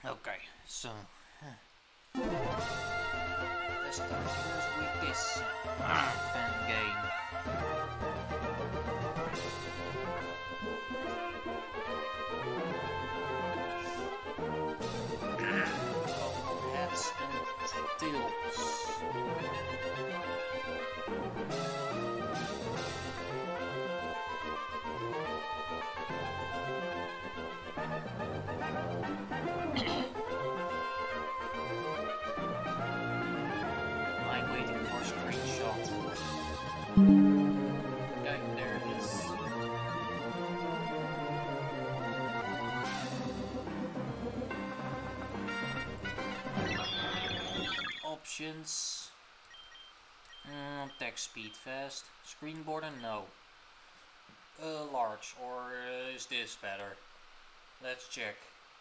Okay, so let's start first with this fan game. Heads and tails. I'm waiting for a screenshot. Okay, there it is. Options. Text speed fast. Screen border no. Large, or is this better? Let's check.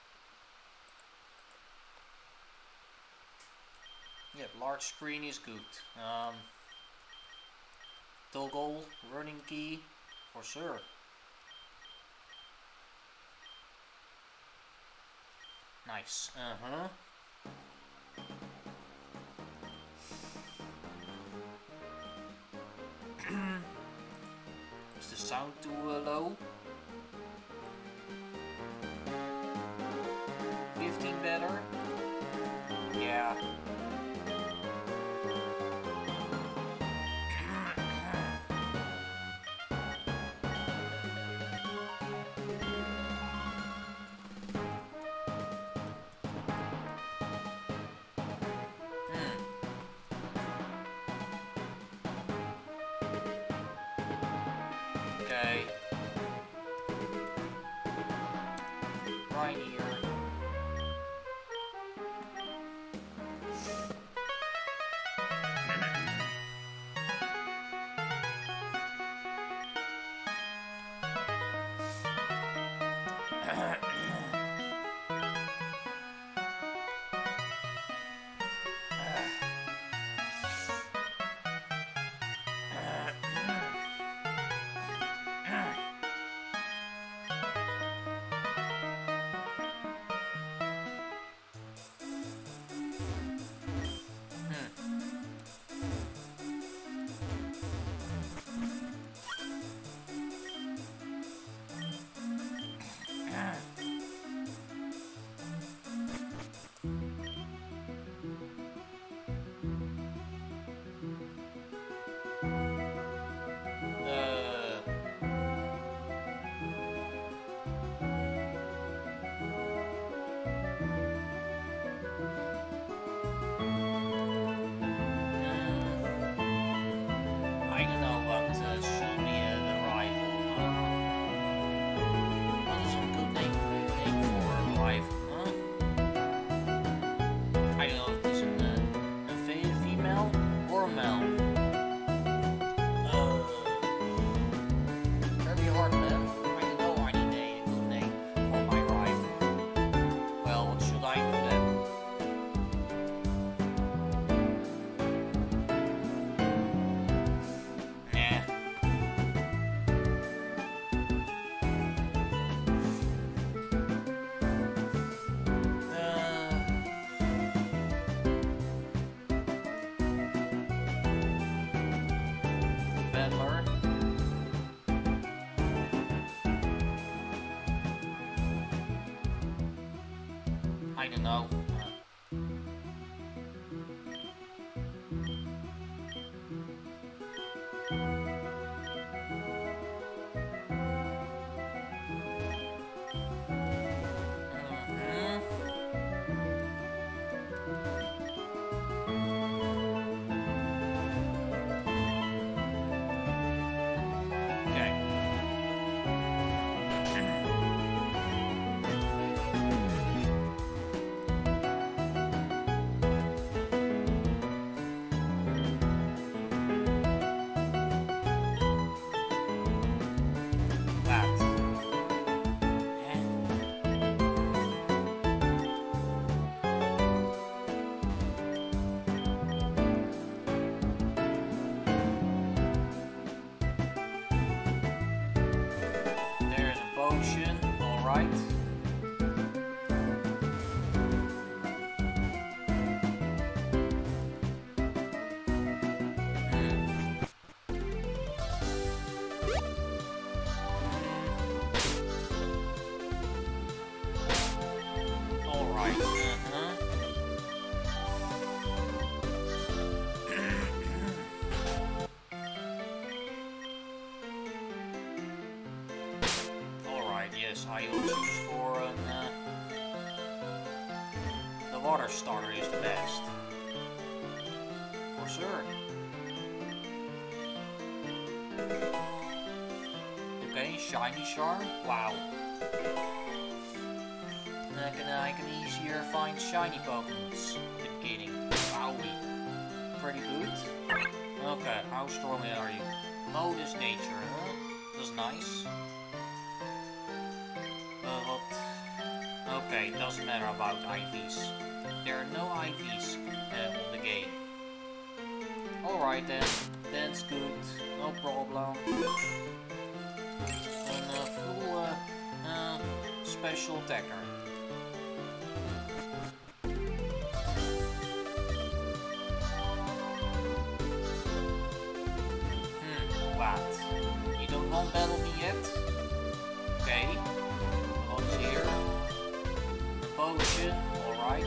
Yep, large screen is good. Toggle, running key, for sure. Nice. Is the sound too low? 15 better? Yeah. Okay. Right here. I don't know what should be the rifle. What is a good name for a rifle? I don't know if it's a female or a male. Very hard, man. I don't know. I need a good name for my rifle. Well, what should I do then? I don't know. There's a potion, alright. Alright, Alright, yes, I will choose for the water starter is the best. For sure. Okay, shiny charm. Wow. I can easier find shiny Pokemons at the beginning. Wowie. Pretty good. Okay, how strong are you? Modus nature, huh? That's nice. What? Okay, doesn't matter about IVs. There are no IVs on the game. Alright then, that's good. No problem. And full special attacker. What? You don't want battle me yet? Okay. What's here? A potion, alright.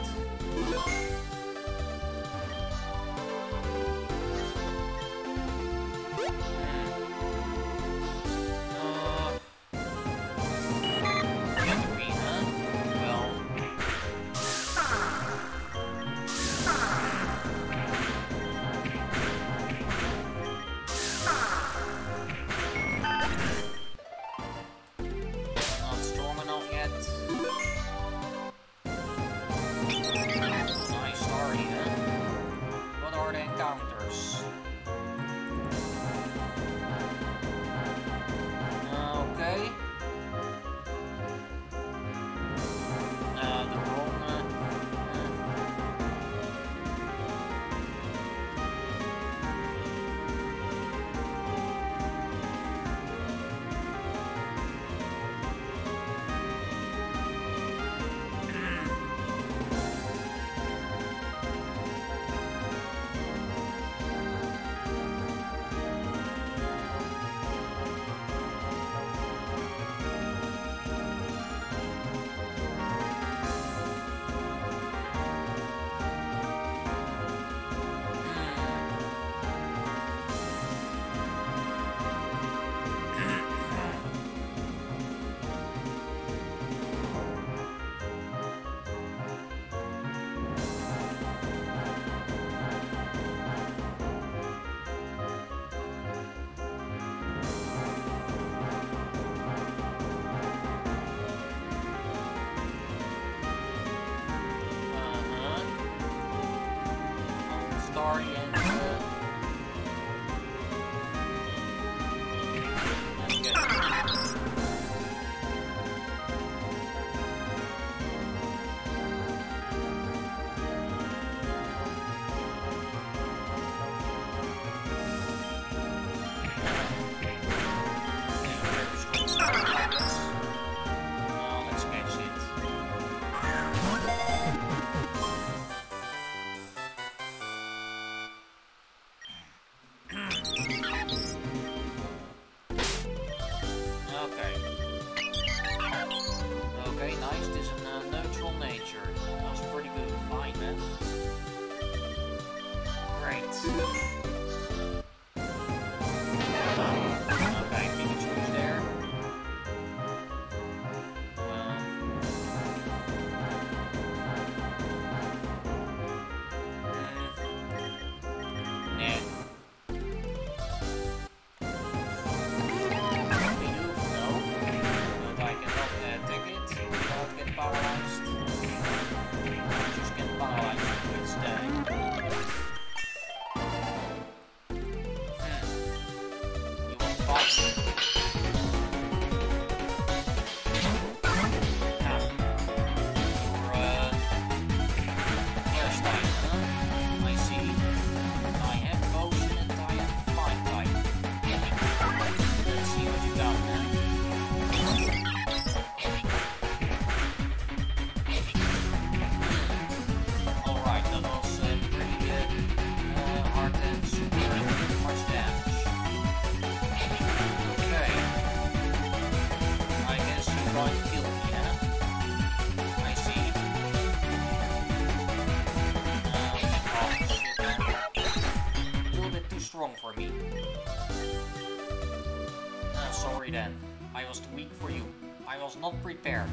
sorry then. I was too weak for you. I was not prepared.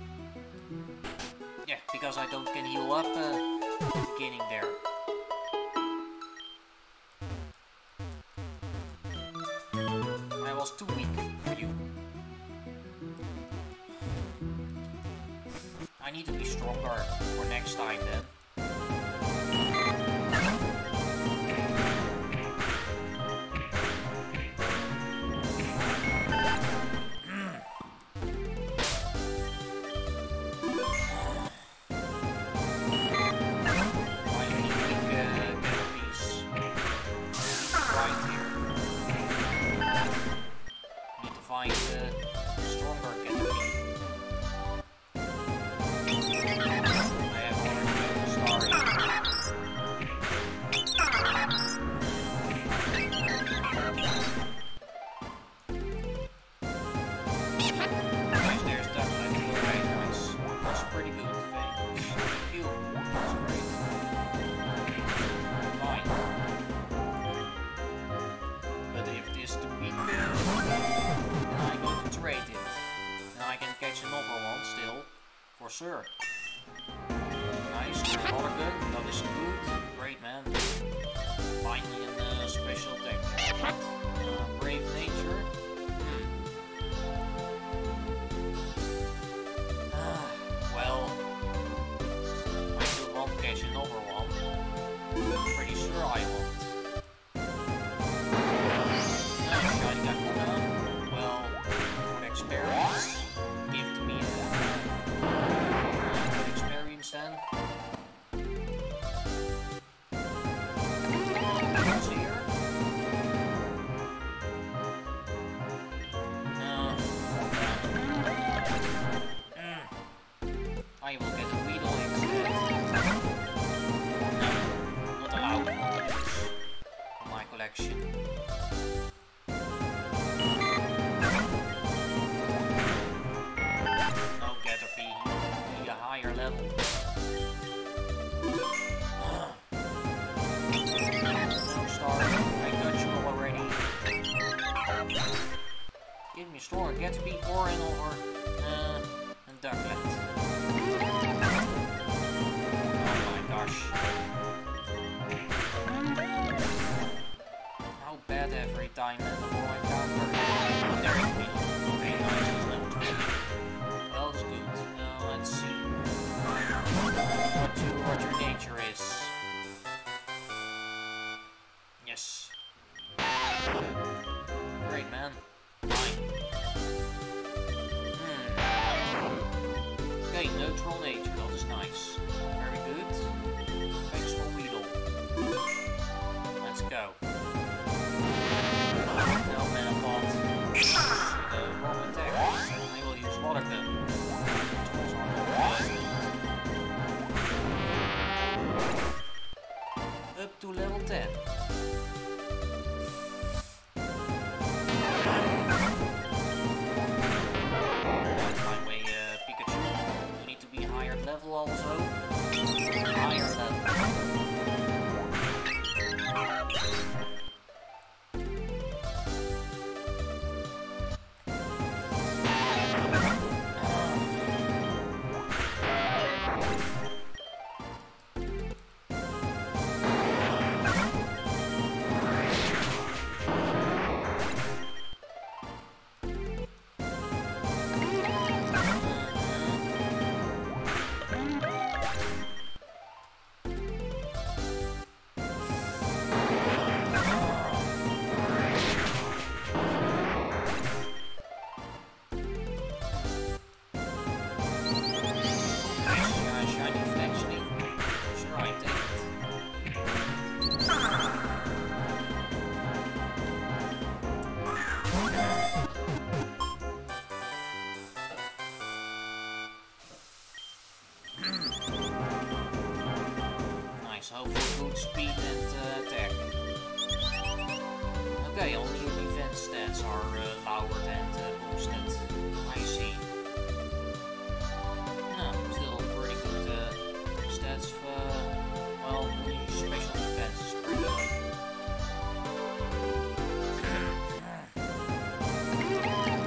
Yeah, because I don't can heal up at the beginning there. I was too weak for you. I need to be stronger for next time then. Sure. Nice, water gun, that is good. Great man. Finally a special deck. Brave nature. Well, I still won't catch another one. I'm pretty sure I won't. Shiny Kakuna. Well, for experience, give to me then. What's here? I will get a Weedle instead. No, not allowed in my collection. No Caterpie, need a higher level. Give me store, Gatsby, Orin, or and Ducklet. Oh my gosh. How bad every time in the war encounter. There is me. Okay, nice, it's level 20. Well, that's good. Now let's see what your nature is. Yes. Great man. Okay, neutral nature, that is nice. Very good. Thanks for Weedle. Let's go. No Manapod. Wrong attack. I will use Water Gun. Up to level 10. Level also. Higher level. Okay, only your defense stats are lowered and boosted. I see. No, still pretty good stats for, well, only special defense is pretty good.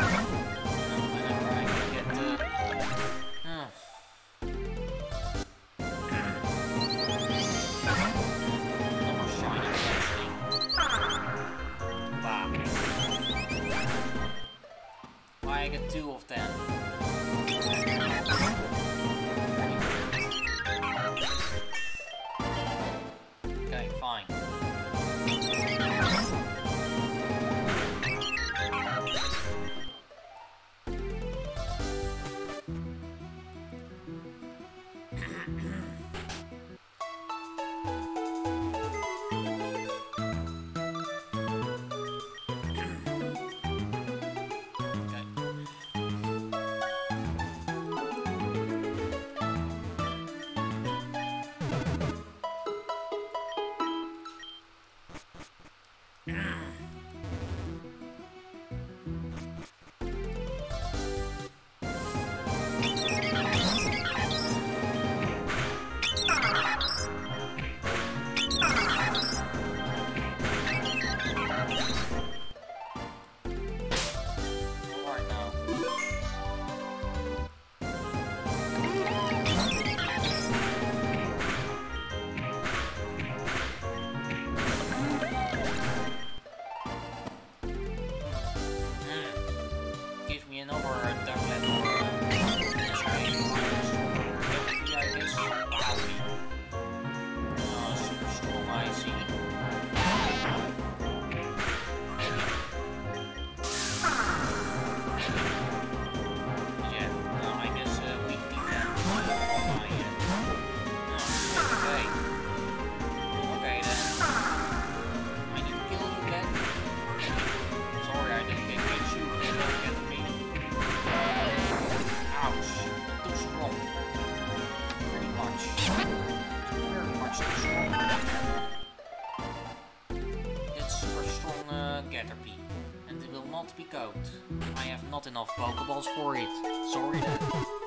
Be caught. I have not enough Pokeballs for it. Sorry then.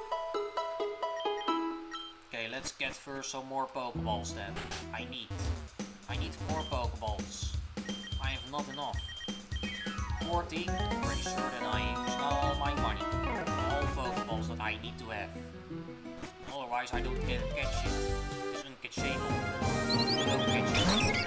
Okay, let's get first some more Pokeballs then. I need more Pokeballs. I have not enough. 40. Pretty sure that I used all my money. All Pokeballs that I need to have. Otherwise I don't get catch it. It's uncatchable. Don't catch it.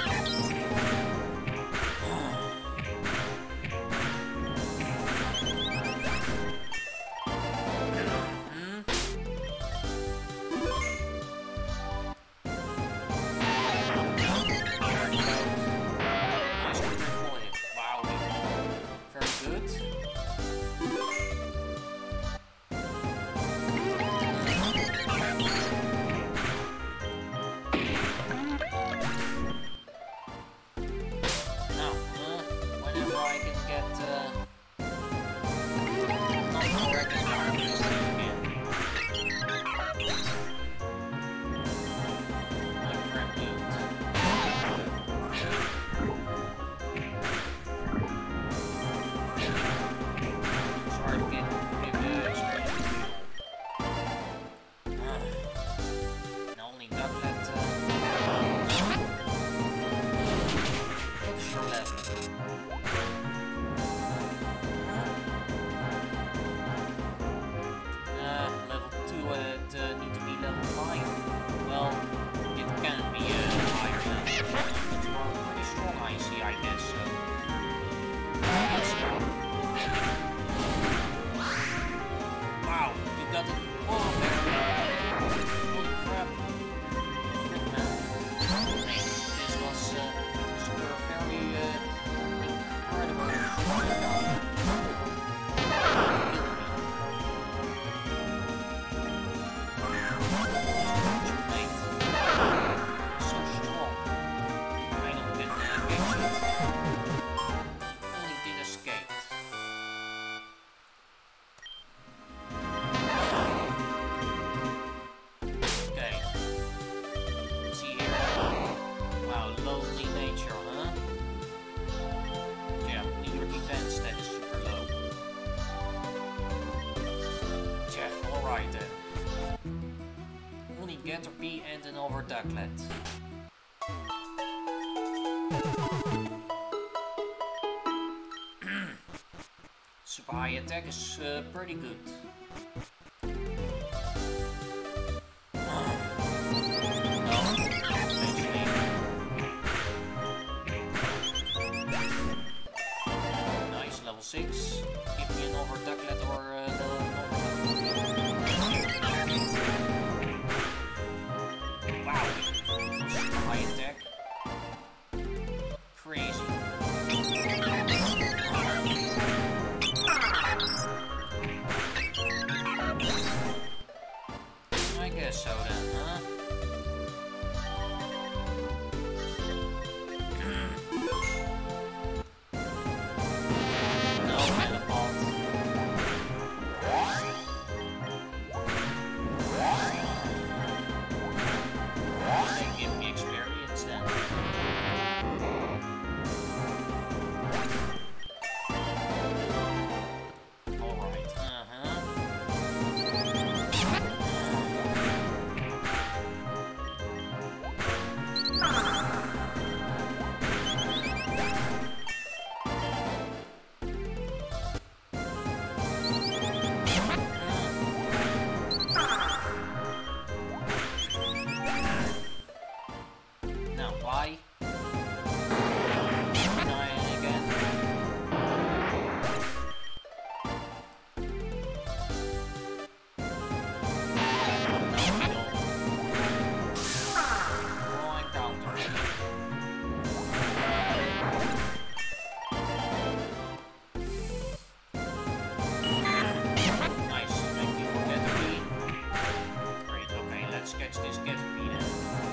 Caterpie and another ducklet. Super high attack is pretty good. Nice, level 6. Give me another ducklet or wow, super high attack. Crazy. I guess so then, huh? No, Metapod. They give me experience then. Alright, now, why? Dying again. Drawing counter. Nice, thank you for Caterpie. Great, okay, let's catch this Caterpie then.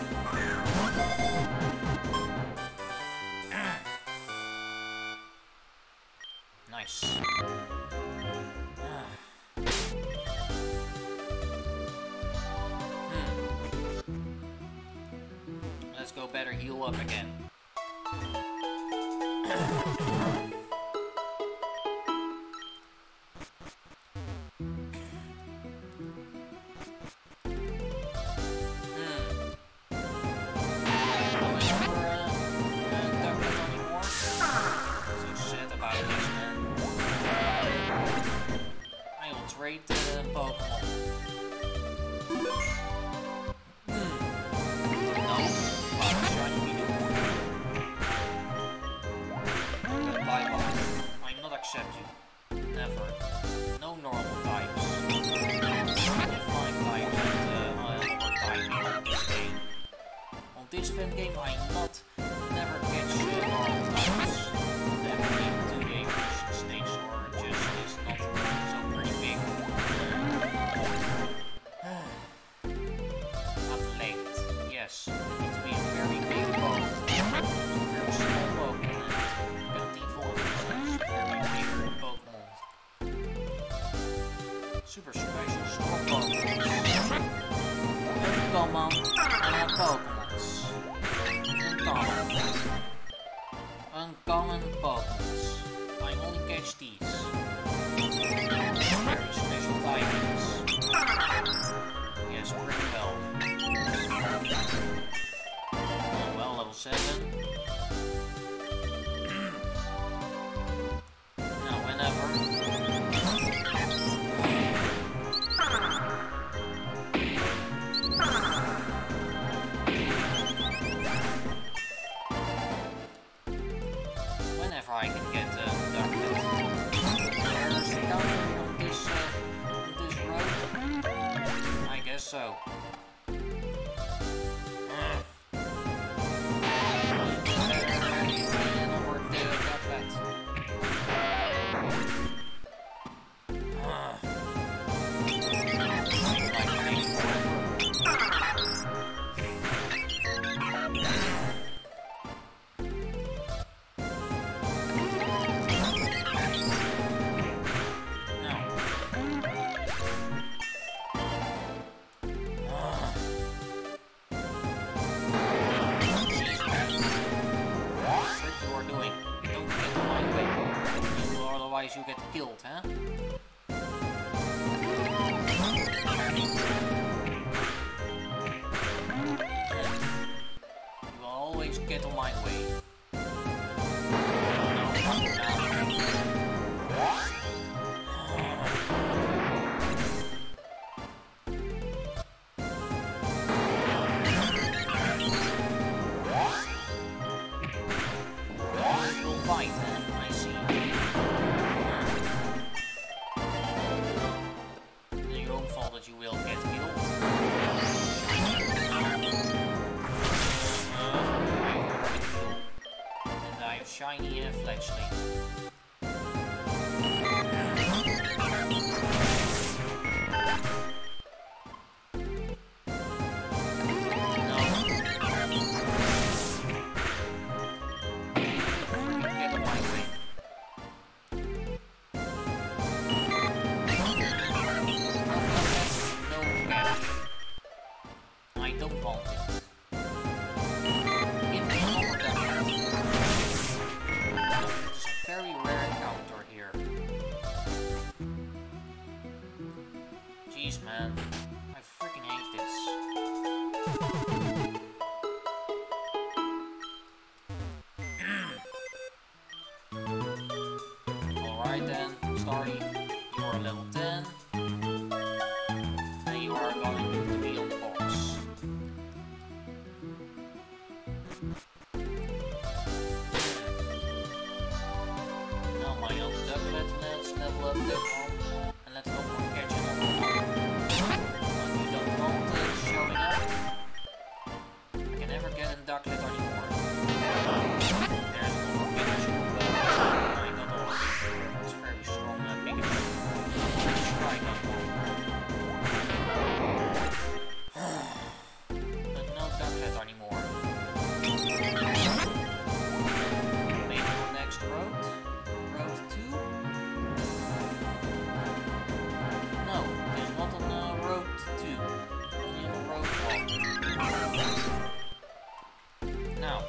Nice. Let's go better heal up again. Trade Pokemon. No. Why should we do? Goodbye, boss. I not accept you. Never. No normal types. Flying types and other types in this game. On this fan game, I not never catch normal types. Never came to the evolution stage or just is not so pretty big. Not late. Yes, it needs to be a very big Pokemon. Very small Pokemon. And evolve into very big Pokemon. Super special store Pokemon. Uncommon and Pokemons. Uncommon Pokemons. I only catch these. Very special typings. Yes, pretty well. Well, level 7. Now, whenever. Whenever I can get Darknet. There's a counter on this road. I guess so. Otherwise you get killed, huh? You will always get on my way. You'll fight, huh? I see. Your own fault that you will get killed. And I have shiny Fletchling. Alright then, Starry, you are level 10. And you are going to be on the box. Now my own ducklet, let's level up that one. And let's hope we catch it on. But you don't want it showing up. I can never get a ducklet anymore. There's no Pikachu. I got already. It's very strong Pikachu. Let's try that one. But no ducklet anymore. Maybe the next road? Road 2? No, there's not on road 2. Only on road 1. Now.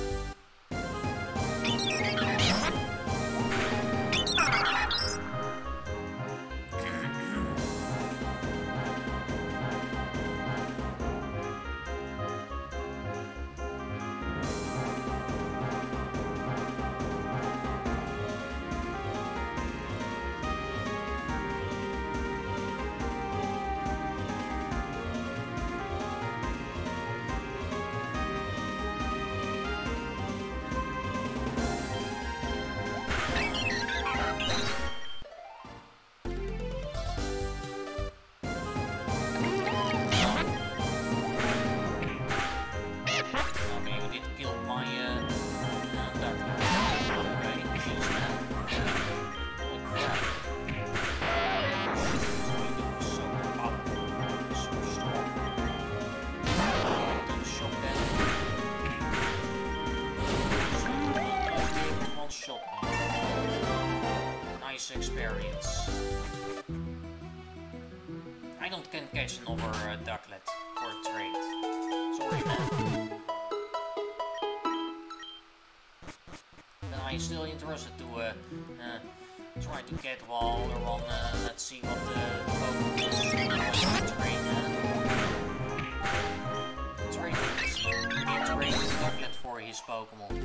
Nice experience. I don't can catch another ducklet for a trade. Sorry, man. But I'm still interested to try to get one other one. Let's see what the Pokemon is. Trade a ducklet for his Pokemon.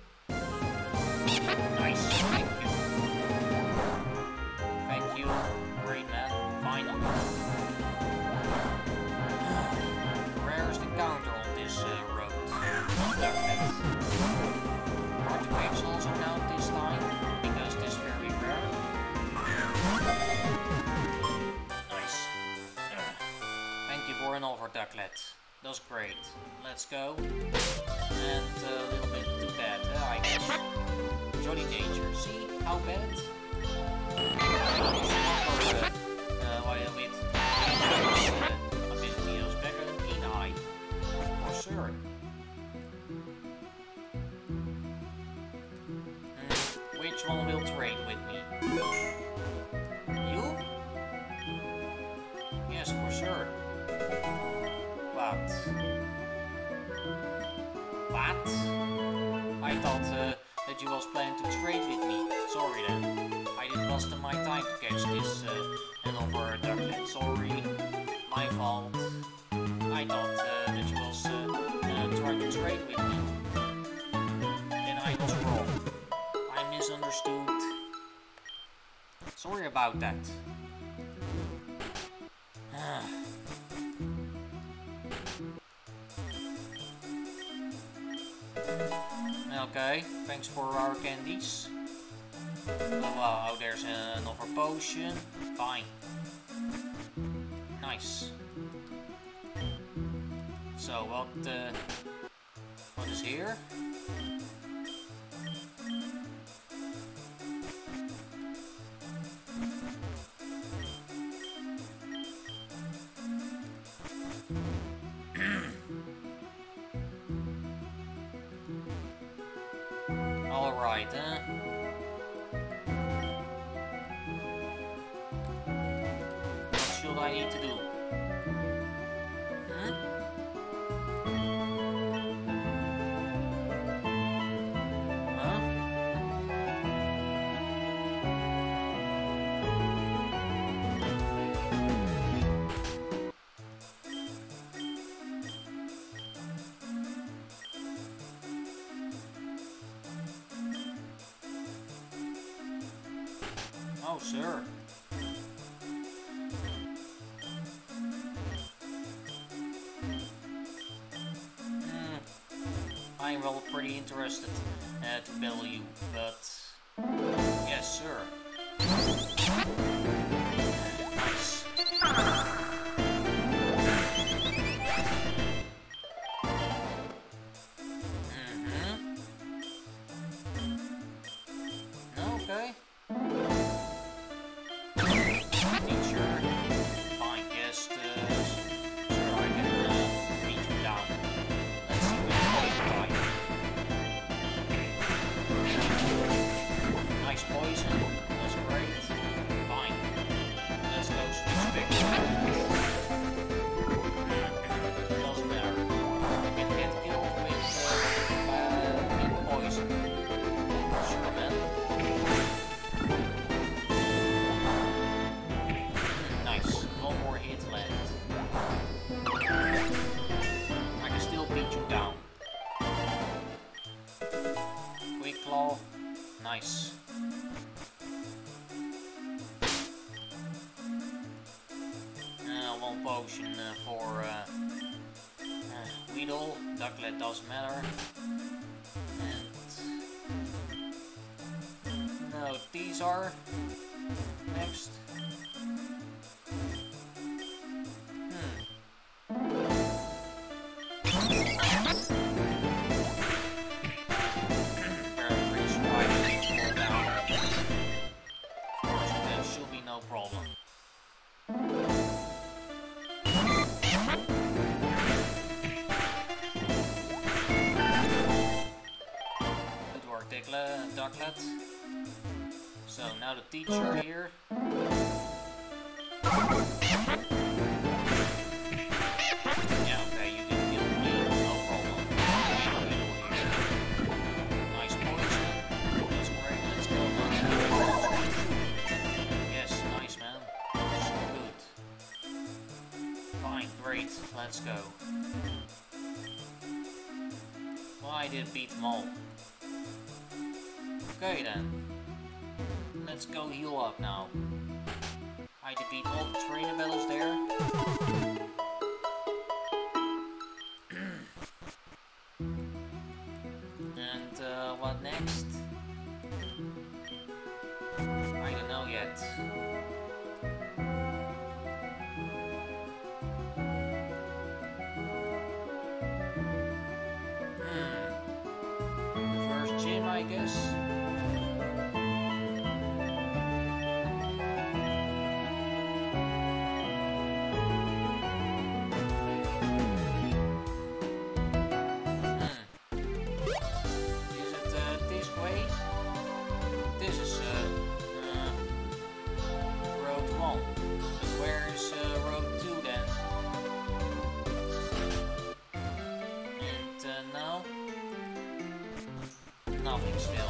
Nice, thank you. Thank you, great man. Final. Rare is the counter on this road. Ducklet. Hard to catch also count this time, because this is very rare. Nice. Thank you for another ducklet. That's great. Let's go. And a little bit too bad, I guess. Jolly danger. See how bad? Ability is better than Keen Eye. For sure. Which one will trade with me? You? Yes, for sure. What? What? I thought that you was planning to trade with me. Sorry then. I did waste my time to catch this another ducklet. Sorry. My fault. I thought that you was trying to trade with me. And I was wrong. I misunderstood. Sorry about that. Okay, thanks for our candies. Oh wow, there's another potion. Fine. Nice. So what is here? Alright, what should I need to do? No, sir. I'm well pretty interested to battle you, but yes, sir. Nice. Okay. Teacher. Fine, yes, sure, I can beat you down. Let's see what you nice poison. That's great. Fine. Let's go switch back. Doesn't matter. You can get killed with poison. Sure, man. Nice. One more hit left. I can still beat you down. Quick claw. Nice. One potion for Weedle. Ducklet doesn't matter. And no, these are next. Should be no problem. Good work, Ducklet. So now the teacher here. Yeah, okay, you didn't kill me, no problem. Nice poison. That's great, let's go. Yes, nice man. Good. Fine, great, let's go. Well, I did beat them all. Okay then. Let's go heal up now. I defeat all the trainer battles there. And what next? I don't know yet. The first gym, I guess. Nothing still.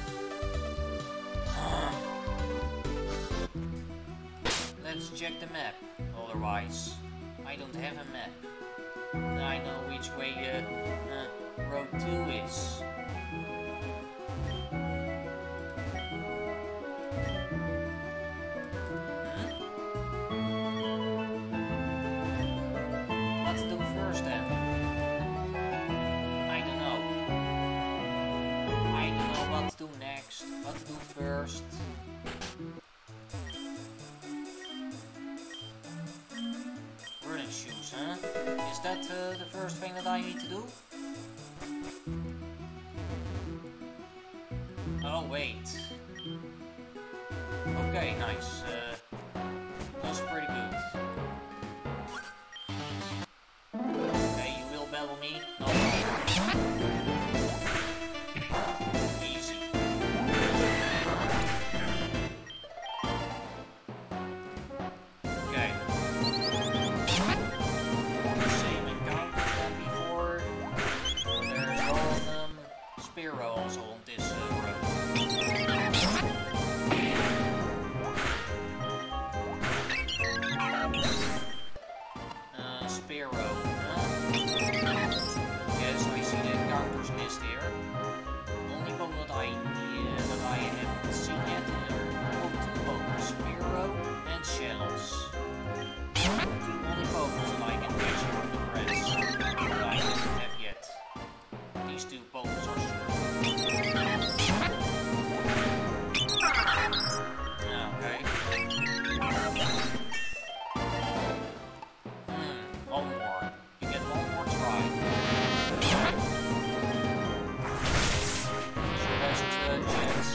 Let's check the map. Otherwise, I don't have a map. I know which way Road 2 is. What to do first then? What to do next, what to do first. Running shoes, huh? Is that the first thing that I need to do? Oh, wait. Okay, nice. That's pretty good. Okay, you will battle me. No. Also on this road. Sparrow. Yes, I see the encounters list here. Only one that I haven't seen yet are 2 Pokemon. channels. The only Pokemon that I can catch here on the grass that I haven't have yet. These two Pokemon are super cool. Okay. One more. You get one more try. So that's the chance.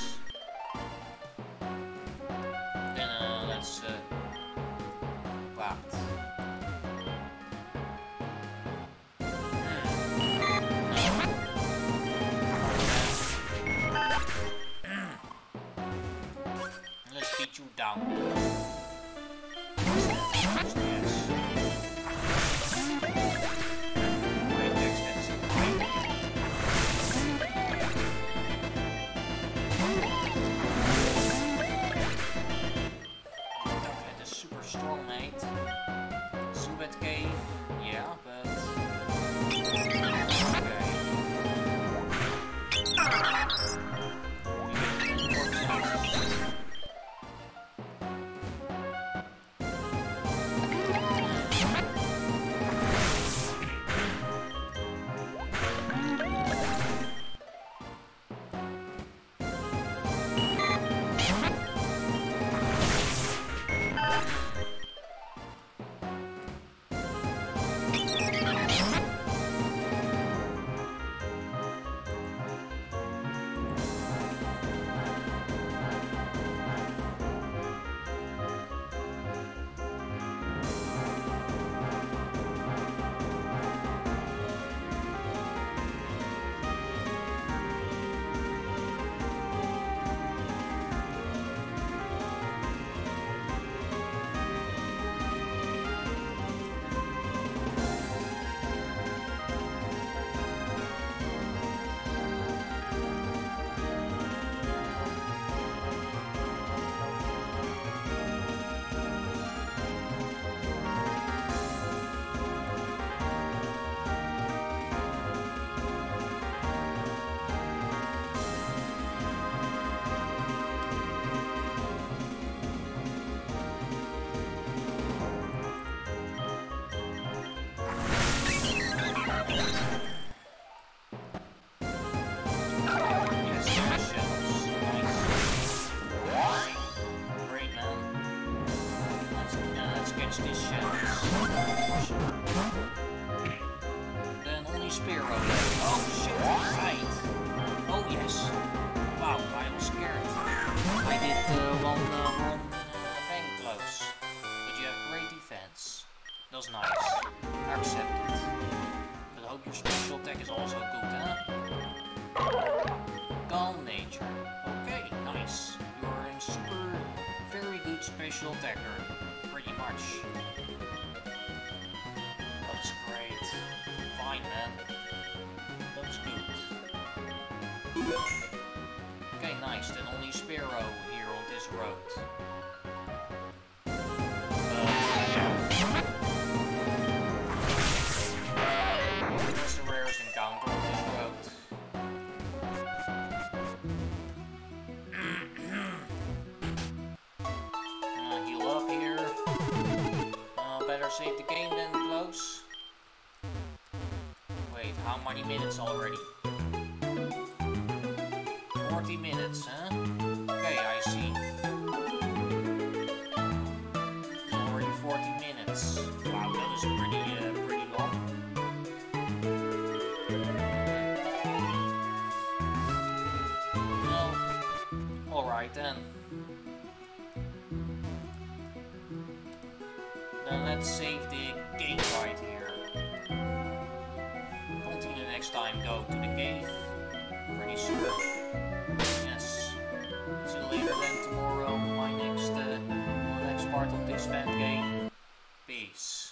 Then let's wait. Let's beat you down. Then only Spearow. Oh shit, right. Oh yes. Wow, I was scared. I did one fang close. But you have great defense. That's nice. I accept it. But I hope your special attack is also good, huh? Calm nature. Okay, nice. You're a super, very good special attacker. Pretty much. That's great. Fine, man. That's good. Okay, nice. Then only Spearow here on this road. That's the rarest encounter on this road. Heal up here. Better save the game than close. Wait, how many minutes already? 40 minutes, huh? Okay, I see. It's already 40 minutes. Wow, that was pretty long. Well, alright then. Then let's save the game right here. Continue next time though to the cave. Pretty sure. Yes. See you later then tomorrow. My next part of this fangame. Peace.